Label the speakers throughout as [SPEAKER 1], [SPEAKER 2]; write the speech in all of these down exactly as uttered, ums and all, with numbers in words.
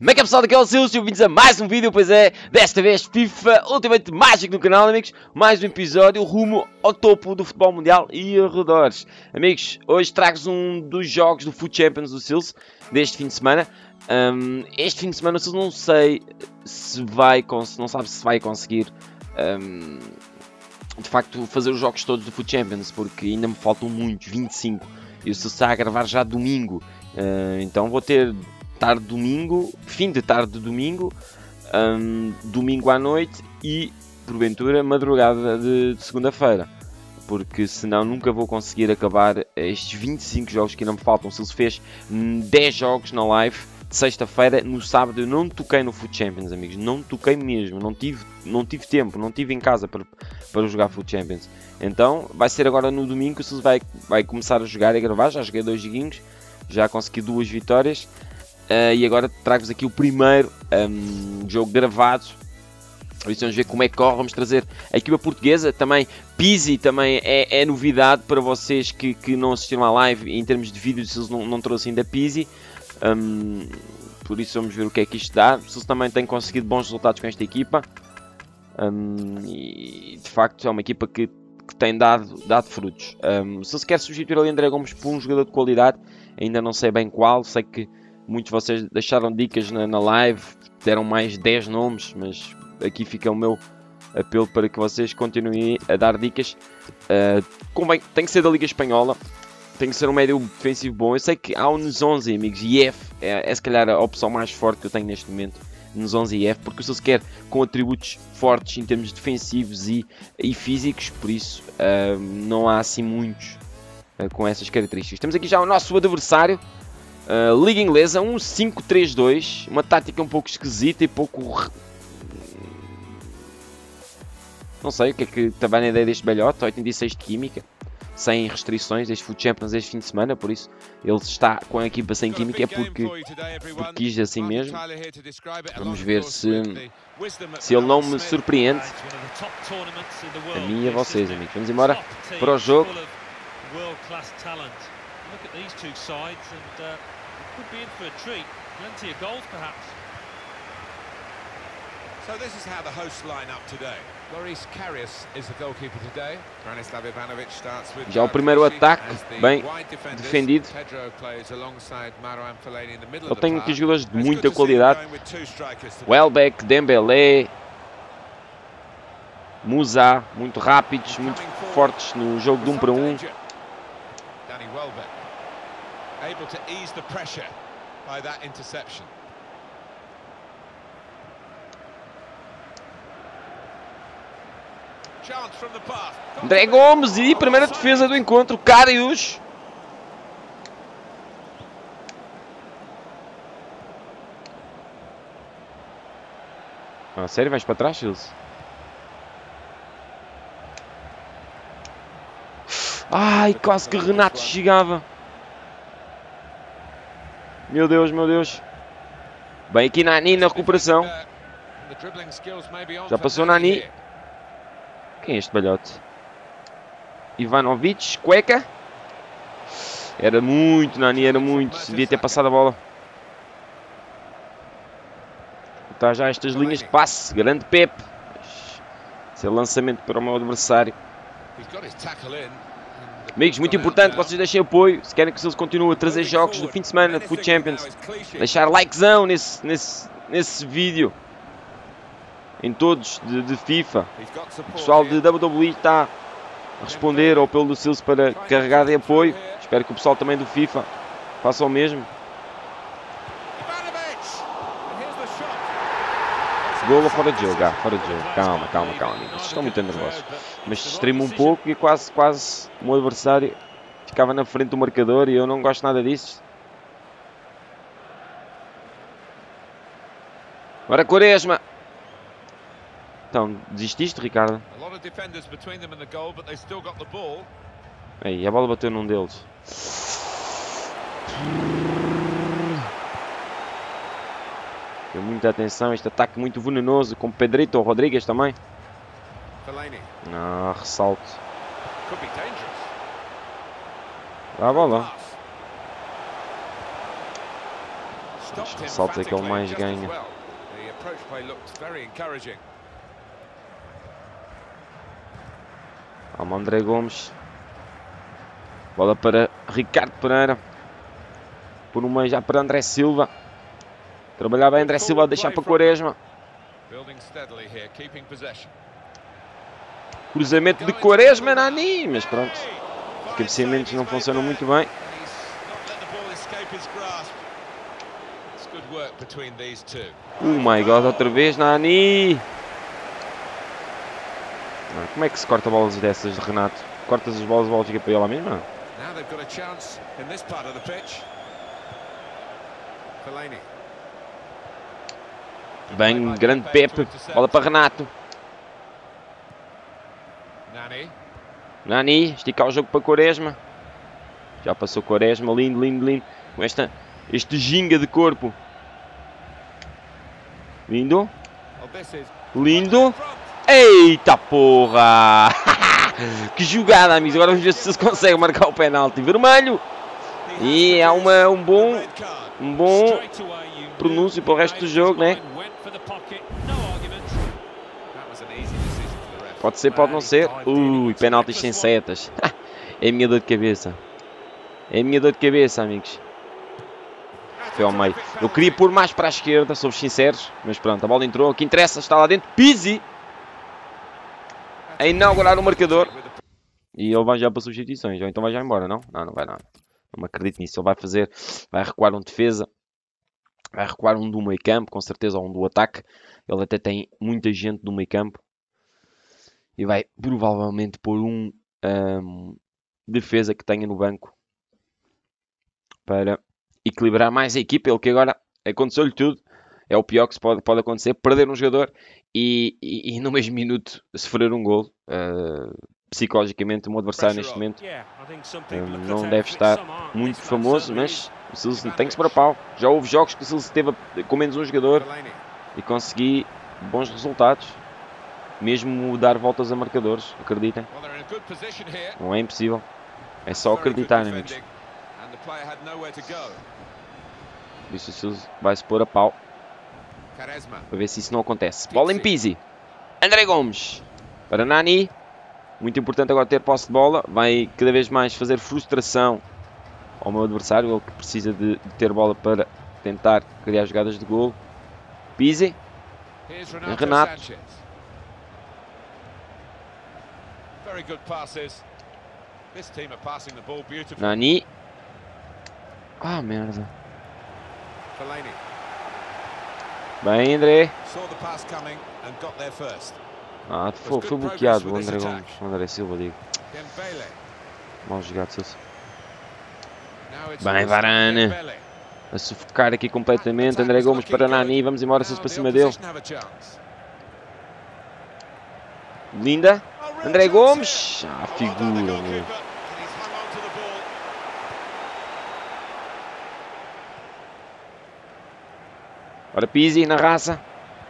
[SPEAKER 1] Como é que é, pessoal? Daqui é o Silvio, bem-vindos a mais um vídeo, pois é, desta vez FIFA Ultimate Mágico no canal, amigos. Mais um episódio rumo ao topo do futebol mundial e arredores. Amigos, hoje trago-vos um dos jogos do Foot Champions do Sills, deste fim de semana. Um, este fim de semana, eu não sei se vai, não sabe se vai conseguir, um, de facto, fazer os jogos todos do Foot Champions, porque ainda me faltam muitos, vinte e cinco. E o Sills está a gravar já domingo, uh, então vou ter... tarde de domingo, fim de tarde de domingo, um, domingo à noite e, porventura, madrugada de, de segunda-feira. Porque senão nunca vou conseguir acabar estes vinte e cinco jogos que ainda me faltam. Se ele fez dez jogos na live de sexta-feira, no sábado eu não toquei no Foot Champions, amigos. Não toquei mesmo, não tive, não tive tempo, não tive em casa para, para jogar Foot Champions. Então vai ser agora no domingo que o Sills vai, vai começar a jogar e a gravar. Já joguei dois joguinhos, já consegui duas vitórias. Uh, e agora trago-vos aqui o primeiro um, jogo gravado. Vamos ver como é que corre. Vamos trazer a equipa portuguesa. Também Pizzi também é, é novidade para vocês que, que não assistiram à live. Em termos de vídeos, se não, não trouxe ainda Pizzi. Um, por isso vamos ver o que é que isto dá. Se também tem conseguido bons resultados com esta equipa. Um, e de facto é uma equipa que, que tem dado, dado frutos. Um, se se quer substituir ali André Gomes por um jogador de qualidade, ainda não sei bem qual. Sei que muitos de vocês deixaram dicas na, na live, deram mais dez nomes, mas aqui fica o meu apelo para que vocês continuem a dar dicas. Uh, convém, tem que ser da Liga Espanhola, tem que ser um médio defensivo bom. Eu sei que há o Nos onze, amigos, e F é, é se calhar a opção mais forte que eu tenho neste momento, Nos onze e F, porque o Sills quer com atributos fortes em termos defensivos e, e físicos, por isso uh, não há assim muitos uh, com essas características. Temos aqui já o nosso adversário. Uh, Liga Inglesa, um cinco três dois, uma tática um pouco esquisita e pouco... Não sei o que é que estava na ideia deste belhote, oitenta e seis de química, sem restrições, este Foot Champions este fim de semana, por isso ele está com a equipa sem química, é porque, porque quis assim mesmo. Vamos ver se, se ele não me surpreende, a mim e a vocês, amigos. Vamos embora para o jogo.
[SPEAKER 2] Look at these two sides and uh, could be in for a treat. Plenty of goals, perhaps.
[SPEAKER 3] So this is how the hosts line up today. Loris Karius is the goalkeeper today. Branislav Ivanovic starts with
[SPEAKER 1] já o primeiro ataque bem defendido. Eu tenho aqui jogadores de muita qualidade. Welbeck, Dembélé, Musa, muito rápidos, muito fortes no jogo de um para um.
[SPEAKER 3] Able to ease the pressure by that interception. Chance from the pass.
[SPEAKER 1] André Gomes e primeira defesa do encontro, Karius. Ah, sério, vais para trás, Sills? Ai, quase que Renato chegava. Meu Deus, meu Deus. Bem aqui Nani na recuperação. Já passou Nani. Quem é este balhote? Ivanovic, Cueca. Era muito, Nani, era muito. Devia ter passado a bola. Está já estas linhas de passe. Grande Pepe. Esse é o lançamento para o meu adversário. Amigos, muito importante que vocês deixem apoio, se querem que o Sills continue a trazer jogos do fim de semana de Foot Champions. Deixar likezão nesse, nesse, nesse vídeo. Em todos de, de FIFA. O pessoal de W W E está a responder ao apelo do Sills para carregar de apoio. Espero que o pessoal também do FIFA faça o mesmo. Gol ou fora de jogo? Ah, fora de jogo. Calma, calma, calma, amigos. Vocês estão muito nervosos. Mas distraí-me um pouco e quase, quase o meu adversário ficava na frente do marcador e eu não gosto nada disso. Agora Quaresma. Então, desististe, Ricardo? Aí, a bola bateu num deles. Tem muita atenção, este ataque muito venenoso, com Pedrito Rodrigues também. Ah, ressalto. Dá a bola. Os ressaltos é que ele mais ganha. Calma, André Gomes. Bola para Ricardo Pereira. Por um meio já para André Silva. Trabalhar bem André Silva, deixar para Quaresma. Cruzamento de Quaresma, Nani. Mas pronto, os cabeceamentos não funcionam muito bem. Oh my god, outra vez Nani. Como é que se corta bolas dessas, Renato? Cortas as bolas, a bola fica para ela mesma? Bem, grande Pepe. Bola para Renato. Nani, esticar o jogo para Quaresma. Já passou Quaresma, lindo, lindo, lindo. Com esta, este ginga de corpo. Lindo. Lindo. Eita porra! Que jogada, amigos. Agora vamos ver se se consegue marcar o penalti. Vermelho. E há uma, um bom, um bom pronúncio para o resto do jogo, né? Pode ser, pode não ser. Ui, penaltis sem setas. É a minha dor de cabeça. É a minha dor de cabeça, amigos. Foi ao meio. Eu queria pôr mais para a esquerda, somos sinceros. Mas pronto, a bola entrou. O que interessa está lá dentro. Pizzi. A inaugurar o marcador. E ele vai já para substituições. Ou então vai já embora, não? Não, não vai nada. Não me acredito nisso. Ele vai fazer... Vai recuar um defesa. Vai recuar um do meio campo. Com certeza, ou um do ataque. Ele até tem muita gente do meio campo. E vai provavelmente pôr um, um defesa que tenha no banco. Para equilibrar mais a equipa. Ele que agora aconteceu-lhe tudo. É o pior que se pode, pode acontecer. Perder um jogador e, e, e no mesmo minuto sofrer um gol. Uh, psicologicamente, o meu adversário neste momento uh, não deve estar muito famoso. Mas o Silce tem que se para pau. Já houve jogos que o Silce teve com menos um jogador e consegui bons resultados. Mesmo dar voltas a marcadores, acreditem. Não é impossível. É só acreditar, amigos. Isso, isso vai-se pôr a pau. Para ver se isso não acontece. Bola em Pizzi. André Gomes. Para Nani. Muito importante agora ter posse de bola. Vai cada vez mais fazer frustração ao meu adversário. Ele que precisa de, de ter bola para tentar criar jogadas de golo. Pizzi. Renato. Nani. Ah, merda. Bem, André. Ah, foi, foi bloqueado o André Gomes. André Silva, digo. Mal jogado, Silva. Bem, Varane. A sufocar aqui completamente. André Gomes para Nani. Vamos embora, Silva, para cima dele. Linda. André Gomes. Ah, figura, meu. Ora, Pizzi na raça.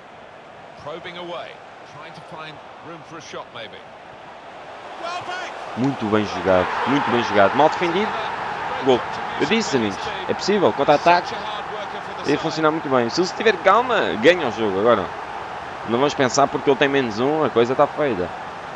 [SPEAKER 1] Muito bem jogado. Muito bem jogado. Mal defendido. Gol. Eu disse, amigos. É possível. Contra-ataque. Ia funcionar muito bem. Se ele tiver calma, ganha o jogo. Agora, não vamos pensar porque ele tem menos um. A coisa está feita.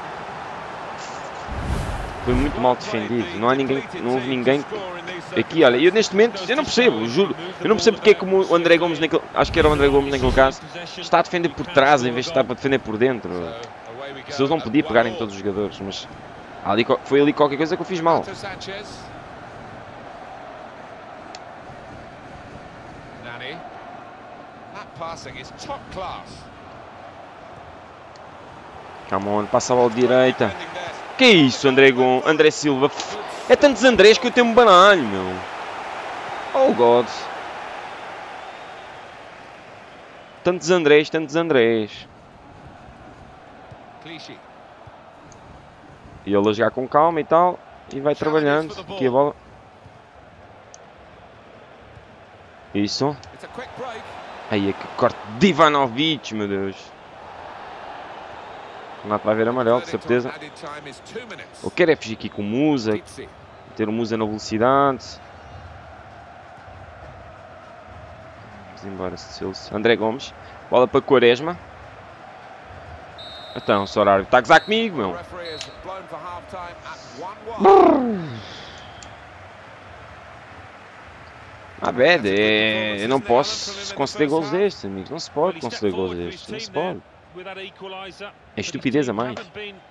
[SPEAKER 1] Foi muito mal defendido. Não há ninguém, não houve ninguém aqui. Olha, eu neste momento, eu não percebo, juro. Eu não percebo porque é como o André Gomes, naquele, acho que era o André Gomes naquele caso, está a defender por trás em vez de estar a defender por dentro. Se eles não podiam pegar em todos os jogadores, mas ali, foi ali qualquer coisa que eu fiz mal. Come on, passa a bola de direita. Que é isso, André Gomes, André Silva? É tantos Andrés que eu tenho um banalho, meu. Oh, God. Tantos Andrés, tantos Andrés. E ele a jogar com calma e tal. E vai trabalhando. Aqui a bola. Isso. Aí é que corte de Ivanovic, meu Deus. O Renato vai ver amarelo, de certeza. Eu quero é fugir aqui com o Musa. Ter o Musa na velocidade. Vamos embora, Silso. André Gomes. Bola para Quaresma. Então, senhor árbitro, está a gozar comigo, meu. Ah, bad, é... eu não posso conceder gols destes, amigos. Não se pode conceder gols destes. Não se pode. É estupidez a mais.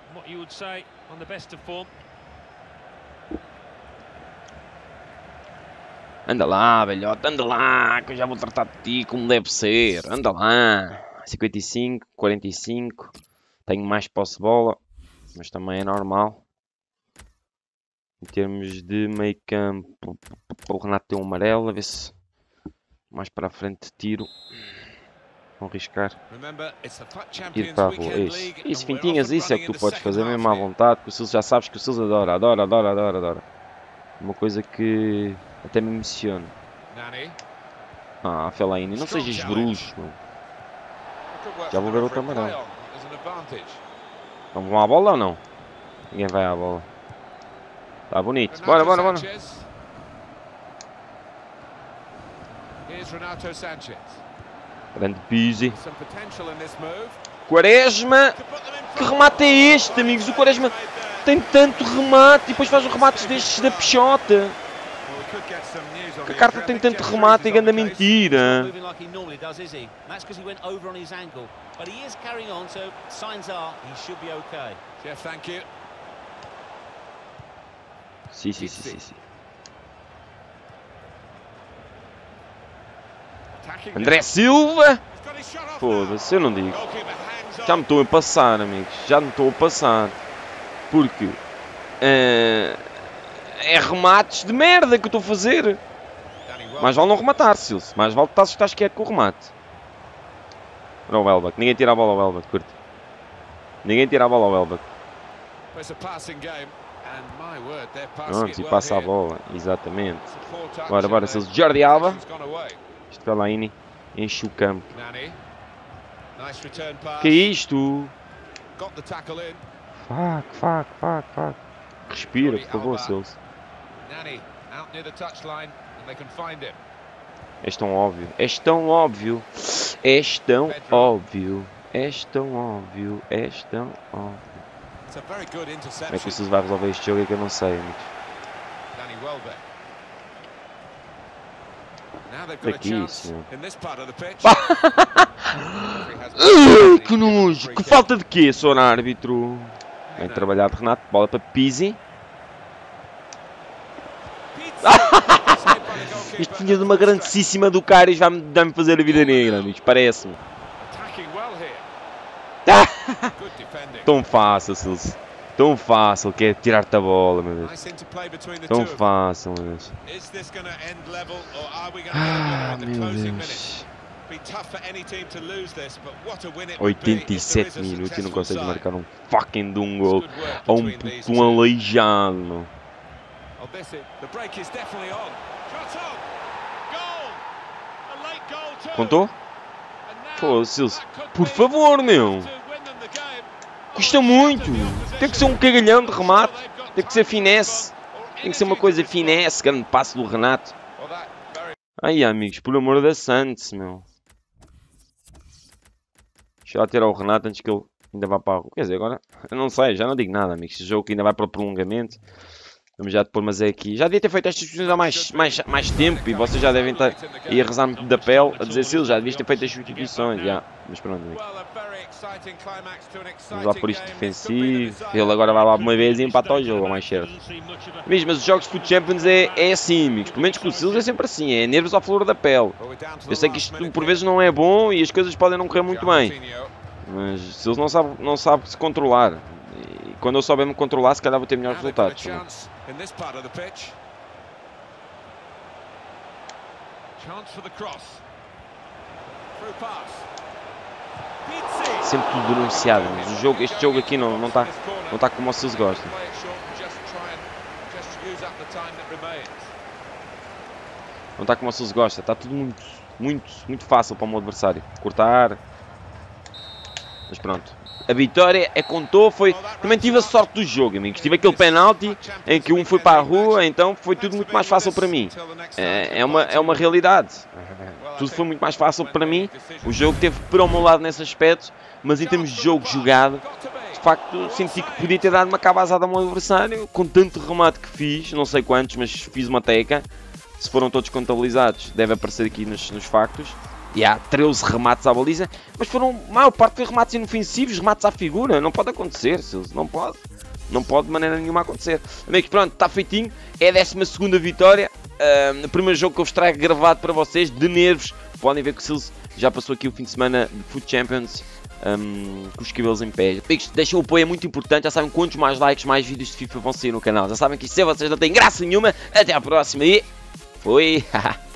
[SPEAKER 1] Anda lá, velhote, anda lá, que eu já vou tratar de ti como deve ser. Anda lá. cinquenta e cinco, quarenta e cinco. Tenho mais posse de bola, mas também é normal. Em termos de meio campo, o Renato tem um amarelo, a ver se mais para a frente tiro. Vão arriscar. Ir para a rua, isso. Isso, fintinhas, isso é o que tu podes fazer mesmo à vontade, que o Silso já sabes que o Silso adora, adora, adora, adora, adora. Uma coisa que até me emociona. Ah, Fellaini, não sejas bruxo, mano. Já vou ver outro amarelo. Vamos à bola ou não? Ninguém vai à bola. Está bonito. Bora, bora, bora. Grande Pizzi. Quaresma. Que remate é este, amigos? O Quaresma tem tanto remate e depois faz os remates destes da pichota. Que a carta tem tanto remate e grande mentira. Sim, sim, sim, sim, sim. André Silva. Foda-se, eu não digo. Já me estou a passar, amigos. Já me estou a passar. Porque uh, é remates de merda que eu estou a fazer. Mais vale não rematar, Silso. Mais vale estar, estar quieto com o remate. Para o Welbeck. Ninguém tira a bola ao Welbeck, curto. Ninguém tira a bola ao Welbeck. Pronto, e passa a bola. Exatamente. Bora, bora, Silso. Jordi Alba. Isto Fellaini. Enche o campo. Que é isto? Fuck, fuck, fuck, fuck. Respira, por favor, Silso. És tão óbvio. És tão óbvio. És tão óbvio. És tão óbvio. És tão óbvio. Como é que o Silso vai resolver este jogo é que eu não sei, amigos. Daqui, senhor. Que nojo. Que falta de quê, senhor árbitro? Bem trabalhado, Renato. Bola para Pizzi. Isto tinha de uma grandíssima do Karius. Vai-me dar-me fazer a vida negra, amigos. Parece-me. Tão fácil, Silso. Tão fácil que é tirar-te a bola, meu Deus. Tão fácil, meu Deus. Ah, meu Deus. oitenta e sete minutos e não consegues marcar um fucking de um gol. Ou um puto aleijado, meu. Contou? Pô, Silso. Por favor, meu. Custa muito. Tem que ser um cagalhão de remate. Tem que ser finesse. Tem que ser uma coisa finesse. Grande passo do Renato. Ai, amigos, por amor da Santos, meu. Deixa eu lá ter ao Renato antes que ele ainda vá para a rua. Quer dizer, agora, eu não sei, já não digo nada, amigos. Este jogo que ainda vai para o prolongamento. Vamos já pôr, mas é aqui. Já devia ter feito estas substituições há mais, mais, mais tempo e vocês já devem estar aí a rezar-me da pele a dizer Silso, já devias ter feito as substituições. Já. Mas pronto, amigo. Vamos lá por isto defensivo. Ele agora vai lá uma vez e empata o jogo, ou mais certo. Amigos, mas os jogos de Foot Champions é, é assim, amigos. Pelo menos com o Silso é sempre assim. É nervos à flor da pele. Eu sei que isto por vezes não é bom e as coisas podem não correr muito bem. Mas o Silso não sabe, não sabe se controlar. E quando eu souber me controlar, se calhar vou ter melhores resultados. Sempre tudo denunciado, mas o jogo, este jogo aqui não está não tá como vocês gostam. Não está como vocês gostam, está tudo muito, muito, muito fácil para o meu adversário. Cortar. Mas pronto. A vitória é contou, foi... Também tive a sorte do jogo, amigos. Tive aquele penalti em que um foi para a rua, então foi tudo muito mais fácil para mim. É, é, uma, é uma realidade. tudo foi muito mais fácil para mim. O jogo teve para o meu lado nesse aspecto, mas em termos de jogo jogado, de facto senti que podia ter dado uma cabazada ao meu adversário, com tanto remate que fiz, não sei quantos, mas fiz uma teca. Se foram todos contabilizados, deve aparecer aqui nos, nos factos. E há treze remates à baliza, mas foram, a maior parte foi remates inofensivos, remates à figura. Não pode acontecer, Silvio, não pode. Não pode de maneira nenhuma acontecer. Amigos, pronto, está feitinho. É a décima segunda vitória. Uh, o primeiro jogo que eu vos trago gravado para vocês, de nervos. Podem ver que o Silvio já passou aqui o fim de semana de Foot Champions um, com os cabelos em pé. Amigos, deixem o apoio, é muito importante. Já sabem quantos mais likes, mais vídeos de FIFA vão sair no canal. Já sabem que isso é, vocês não têm graça nenhuma. Até à próxima e... Fui!